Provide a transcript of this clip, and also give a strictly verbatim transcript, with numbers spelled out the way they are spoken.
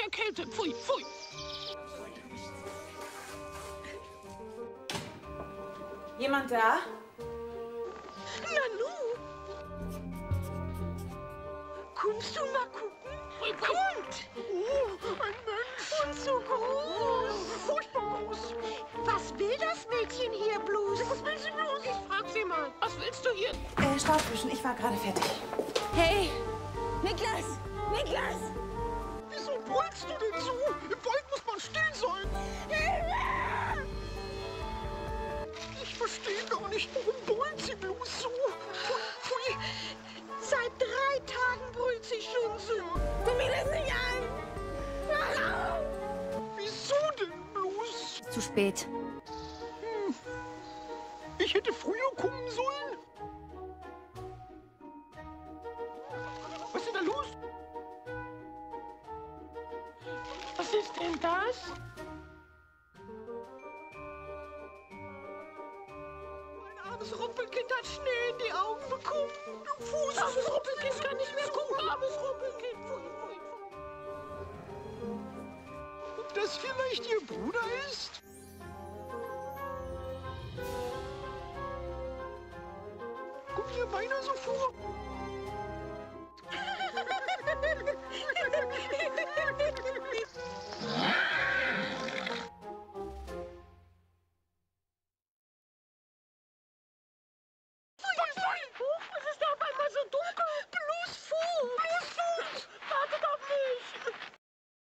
erkältet. Pfui, pfui. Jemand da? Nanu! Kommst du mal gucken? Kommt! Oh, ein Mensch! Und so groß! Furchtbar groß! Was will das Mädchen hier bloß? Was will sie bloß? Ich frag sie mal, was willst du hier? Äh, Staubwischen, ich war gerade fertig. Hey! Niklas! Niklas! Wieso brüllst du denn so? Im Wald muss man still sein! Ich verstehe gar nicht, warum brüllt sie bloß so? Pfui! Seit drei Tagen brüllt sie schon so. Du mir das nicht an! Mach auf! Wieso denn bloß? Zu spät. Hm. Ich hätte früher kommen sollen. Was ist denn da los? Was ist denn das? Mein armes Rumpelkind hat Schnee in die Augen bekommen. Du Fuß! Armes Rumpelkind kann nicht mehr gucken. Armes Rumpelkind. Pfui, pfui, pfui. Ob das vielleicht ihr Bruder ist? Kommt ihr beinahe so vor?